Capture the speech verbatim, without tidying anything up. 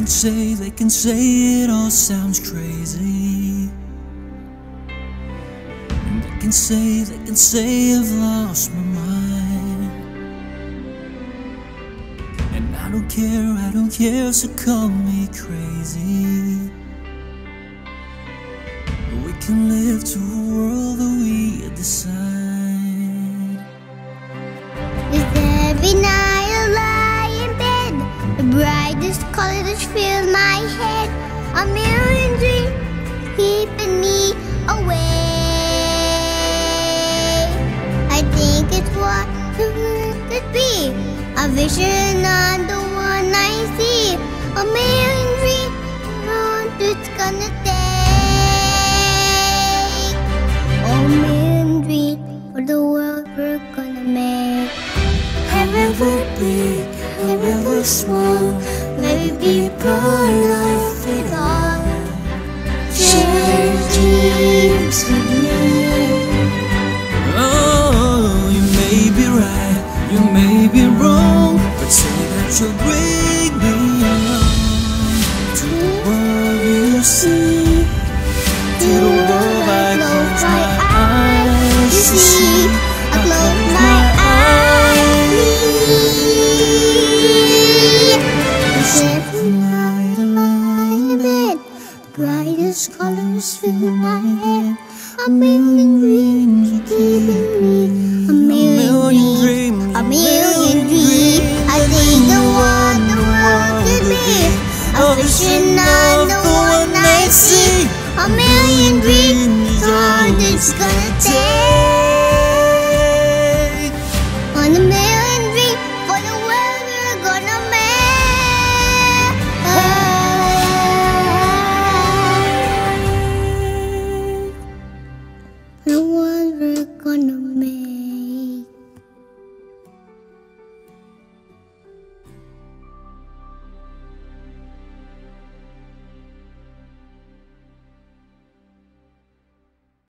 say, they can say it all sounds crazy. And they can say, they can say I've lost my mind. And I don't care, I don't care, so call me crazy. But we can live to a world that we decide. With every night I lie in bed, the brightest colors fill my head. A million dreams keeping me awake. I think it's what could be, a vision on the one I see. A million dreams around it's gonna take. A million dreams for the world we're gonna make. However big, however small, let it be part of it all. Share dreams with me.